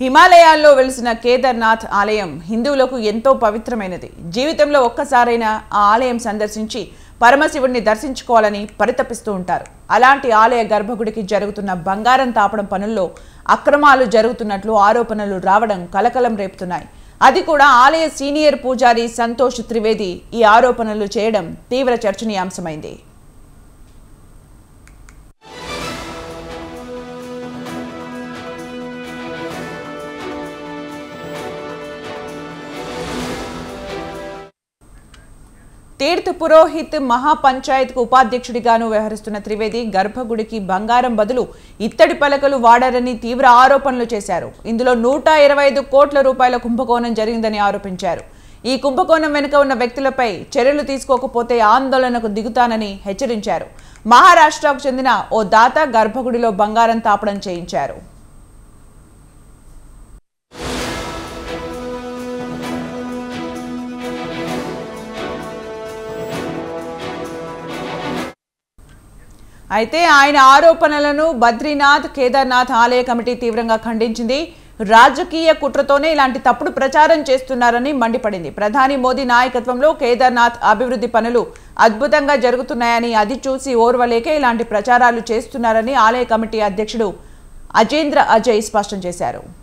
హిమాలయాల్లో వెలిసిన కేదార్నాథ్ ఆలయం హిందువులకు ఎంతో పవిత్రమైనది. జీవితంలో ఒక్కసారైనా ఆ ఆలయం సందర్శించి పరమశివుడిని దర్శించుకోవాలని పరితపిస్తూ ఉంటారు. అలాంటి ఆలయ గర్భగుడికి జరుగుతున్న బంగారం తాపడం పనుల్లో అక్రమాలు జరుగుతున్నట్లు ఆరోపణలు రావడం కలకలం రేపుతున్నాయి. అది కూడా ఆలయ సీనియర్ పూజారి సంతోష్ త్రివేది ఈ ఆరోపణలు చేయడం తీవ్ర చర్చనీయాంశమైంది. తీర్థ పురోహిత్ మహాపంచాయత్ కు ఉపాధ్యక్షుడిగాను వ్యవహరిస్తున్న త్రివేది గర్భగుడికి బంగారం బదులు ఇత్తడి పలకలు వాడారని తీవ్ర ఆరోపణలు చేశారు. ఇందులో 125 కోట్ల రూపాయల కుంభకోణం జరిగిందని ఆరోపించారు. ఈ కుంభకోణం వెనుక ఉన్న వ్యక్తులపై చర్యలు తీసుకోకపోతే ఆందోళనకు దిగుతానని హెచ్చరించారు. మహారాష్ట్రకు చెందిన ఓ దాత గర్భగుడిలో బంగారం తాపడం చేయించారు. అయితే ఆయన ఆరోపణలను బద్రీనాథ్ కేదార్నాథ్ ఆలయ కమిటీ తీవ్రంగా ఖండించింది. రాజకీయ కుట్రతోనే ఇలాంటి తప్పుడు ప్రచారం చేస్తున్నారని మండిపడింది. ప్రధాని మోదీ నాయకత్వంలో కేదార్నాథ్ అభివృద్ధి పనులు అద్భుతంగా జరుగుతున్నాయని, అది చూసి ఓర్వలేక ఇలాంటి ప్రచారాలు చేస్తున్నారని ఆలయ కమిటీ అధ్యక్షుడు అజేంద్ర అజయ్ స్పష్టం చేశారు.